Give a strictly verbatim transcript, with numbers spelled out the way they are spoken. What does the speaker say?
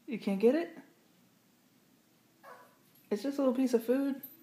You can't get it? It's just a little piece of food.